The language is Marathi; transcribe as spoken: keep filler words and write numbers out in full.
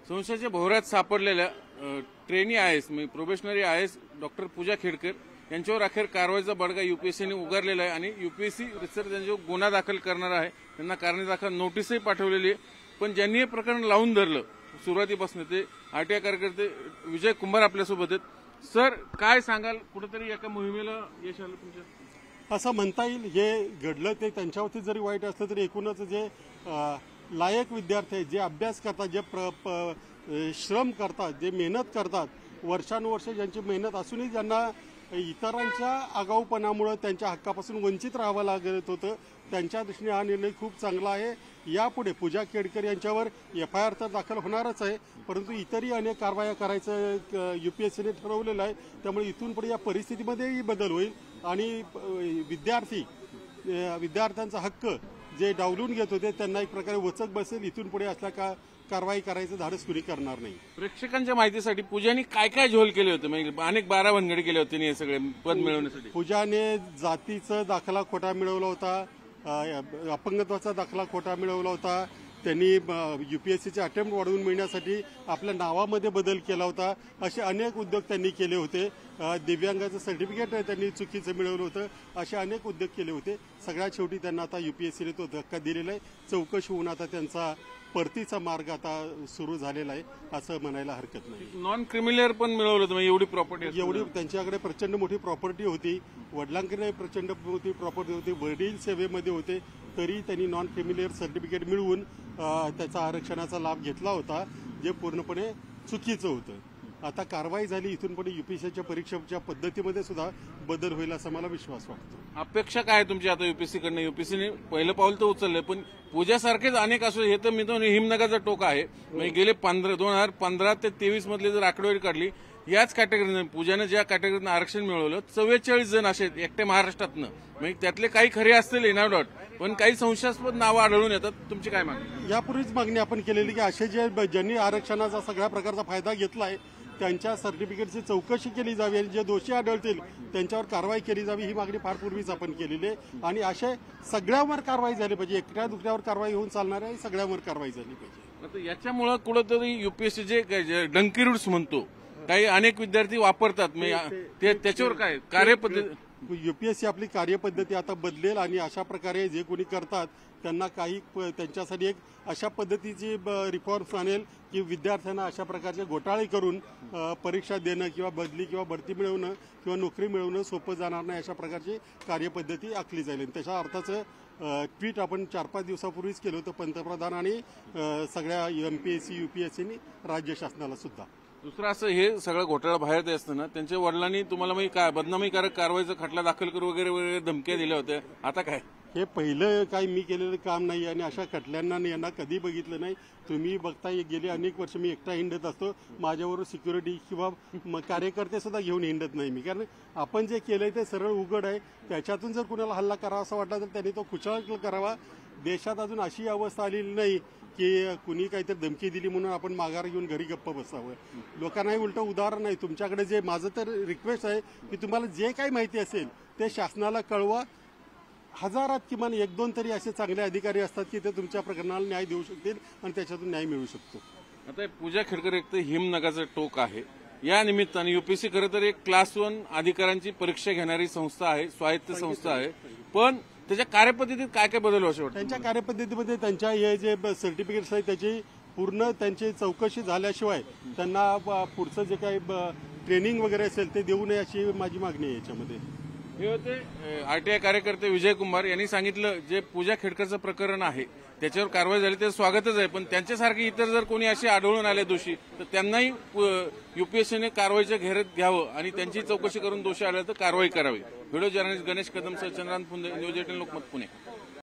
संशयाच्या भोवऱ्यात सापडलेल्या ट्रेनी आय एस म्हणजे probationary I S doctor Pooja Khedkar यांच्यावर अखेर कारवाईचा बडगा युपीएससीने उगारलेला आहे आणि युपीएससी रिसर्च त्यांच्यावर गुन्हा दाखल करणार आहे. त्यांना कारणे दाखल नोटीसही पाठवलेली आहे. पण ज्यांनी हे प्रकरण लावून धरलं सुरुवातीपासून ते आरटीआय कार्यकर्ते विजय कुंभार आपल्यासोबत आहेत. सर, काय सांगाल? कुठेतरी एका मोहिमेला यश आलं तुमच्या? असं म्हणता येईल. जे घडलं ते त्यांच्यावरती जरी वाईट असलं तरी एकूणच जे लायक विद्यार्थी आहेत, जे अभ्यास करतात, जे प्र श्रम करतात, जे मेहनत करतात, वर्षानुवर्ष ज्यांची मेहनत असूनही ज्यांना इतरांच्या आगाऊपणामुळे त्यांच्या हक्कापासून वंचित राहावं लागत होतं, त्यांच्या दृष्टीने हा निर्णय खूप चांगला आहे. यापुढे पूजा खेडकर यांच्यावर एफ आय आर तर दाखल होणारच आहे, परंतु इतरही अनेक कारवाया करायचं युपीएससीने ठरवलेलं आहे. त्यामुळे इथून पुढे या परिस्थितीमध्येही बदल होईल आणि विद्यार्थी विद्यार्थ्यांचा हक्क जे डावलून घेत होते त्यांना एक प्रकारे वचक बसेल. इथून पुढे असल्या का कारवाई करायचं धाडस कुणी करणार नाही. प्रेक्षकांच्या माहितीसाठी पूजाने काय काय झोल केले होते? म्हणजे अनेक बारा भानगडी केले होते हे सगळे पद मिळवण्यासाठी. पूजाने जातीचा दाखला खोटा मिळवला होता, अपंगत्वाचा दाखला खोटा मिळवला होता, त्यांनी युपीएससीचे अटेम्प्ट वाढवून मिळण्यासाठी आपल्या नावामध्ये बदल केला होता. असे अनेक उद्योग त्यांनी केले होते. दिव्यांगाचं सर्टिफिकेट त्यांनी चुकीचं मिळवलं होतं. असे अनेक उद्योग केले होते. सगळ्यात शेवटी त्यांना आता युपीएससीने तो धक्का दिलेला आहे. चौकशी होऊन आता त्यांचा परतीचा मार्ग आता सुरू झालेला आहे असं म्हणायला हरकत नाही. नॉन क्रिमिनल पण मिळवलं होतं. एवढी प्रॉपर्टी एवढी त्यांच्याकडे प्रचंड मोठी प्रॉपर्टी होती. वडिलांकडे प्रचंड मोठी प्रॉपर्टी होती. वडील सेवेमध्ये होते तरी त्यांनी नॉन क्रिमिनल सर्टिफिकेट मिळवून त्याचा आरक्षणाचा लाभ घेतला होता, जे पूर्णपणे चुकीचं होतं. आता कारवाई झाली. इथून पुढे युपीएससीच्या परीक्षेच्या पद्धतीमध्ये सुद्धा बदल होईल असा मला विश्वास वाटतो. अपेक्षा काय तुमची आता युपीएससीकडनं? युपीएससीने पहिलं पाऊल तर उचललंय, पण पूजासारखेच अनेक असो. हे तर मी तो हिमनगाचा टोक आहे. म्हणजे गेले पंधरा दोन हजार पंधरा ते तेवीस मधली जर आकडेवारी काढली, याच कॅटेगरीने पूजानं ज्या कॅटेगरीनं आरक्षण मिळवलं चव्वेचाळीस जण असे एकटे महाराष्ट्रातनं. म्हणजे त्यातले काही खरे असतील नो डाऊट, पण काही संशयास्पद नावं आढळून येतात. तुमची काय मागणी? यापूर्वीच मागणी आपण केलेली की असे जे ज्यांनी आरक्षणाचा सगळ्या प्रकारचा फायदा घेतलाय त्यांच्या सर्टिफिकेटची चौकशी केली जावी आणि जे दोषी आढळतील त्यांच्यावर कारवाई केली जावी ही मागणी फार पूर्वीच आपण केलेली आहे. आणि असे सगळ्यावर कारवाई झाली पाहिजे. एकट्या दुसऱ्यावर कारवाई होऊन चालणार आहे, सगळ्यावर कारवाई झाली पाहिजे. आता याच्यामुळे कुठंतरी युपीएससी जे डंकी रूट्स म्हणतो काही अनेक विद्यार्थी वापरतात, त्याच्यावर काय कार्यपद्धती? युपीएससी आपली कार्यपद्धती आता बदलेल आणि अशा प्रकारे जे कोणी करतात त्यांना काही त्यांच्यासाठी एक अशा पद्धतीची रिफॉर्म्स आणेल की विद्यार्थ्यांना अशा प्रकारचे घोटाळे करून परीक्षा देणं किंवा बदली किंवा भरती मिळवणं किंवा नोकरी मिळवणं सोपं जाणार नाही. अशा प्रकारची कार्यपद्धती आखली जाईल. त्याच्या अर्थाचं ट्विट आपण चार पाच दिवसापूर्वीच केलं होतं पंतप्रधान आणि सगळ्या एमपीएससी युपीएससीनी राज्य शासनाला सुद्धा. दुसरं असं हे सगळं घोटाळा बाहेर ते असताना त्यांच्या वडिलांनी तुम्हाला मग काय बदनामीकारक कारवाईचा खटला दाखल करू वगैरे वगैरे धमक्या दिल्या होत्या. आता काय? हे पहिलं काही मी केलेलं काम नाही आणि अशा खटल्यांना यांना कधी बघितलं नाही. तुम्ही बघताय गेले अनेक वर्ष मी एकटा हिंडत असतो. माझ्याबरोबर सिक्युरिटी किंवा कार्यकर्ते सुद्धा घेऊन हिंडत नाही मी, कारण आपण जे केलंय ते सरळ उघड आहे. त्याच्यातून जर कुणाला हल्ला करावा असा वाटला तर त्यांनी तो कुचळ करावा. देशात अजून अशी अवस्था आलेली नाही की कुणी काहीतरी धमकी दिली म्हणून आपण माघार घेऊन घरी गप्प बसावं. लोकांनाही उलटं उदाहरण नाही. तुमच्याकडे जे माझं तर रिक्वेस्ट आहे की तुम्हाला जे काही माहिती असेल ते शासनाला कळवा. हजारात किमान एक दोन तरी असे चांगले अधिकारी असतात की ते तुमच्या प्रकरणाला न्याय देऊ शकतील आणि त्याच्यातून न्याय मिळू शकतो. आता पूजा खेडकर एक तर हिमनगाचं टोक आहे. या निमित्ताने युपीएससी खरं तर एक क्लास वन अधिकाऱ्यांची परीक्षा घेणारी संस्था आहे, स्वायत्त संस्था आहे. पण त्याच्या कार्यपद्धतीत काय काय बदल असं वाटतं? त्यांच्या कार्यपद्धतीमध्ये त्यांच्या हे जे सर्टिफिकेट्स आहेत त्याची पूर्ण त्यांची चौकशी झाल्याशिवाय त्यांना पुढचं जे काही ट्रेनिंग वगैरे असेल ते देऊ नये अशी माझी मागणी आहे याच्यामध्ये. हे होते आरटीआय कार्यकर्ते विजय कुंभार यांनी सांगितलं जे पूजा खेडकरचं प्रकरण आहे त्याच्यावर कारवाई झाली ते स्वागतच आहे, पण त्यांच्यासारखे इतर जर कोणी असे आढळून आले दोषी तर त्यांनाही युपीएससीने कारवाईच्या घेऱ्यात घ्यावं आणि त्यांची चौकशी करून दोषी आले तर कारवाई करावी. व्हिडिओ जर्नलिस्ट गणेश कदम सह चंद्रांत पुंदे, न्यूज एटीन लोकमत, पुणे.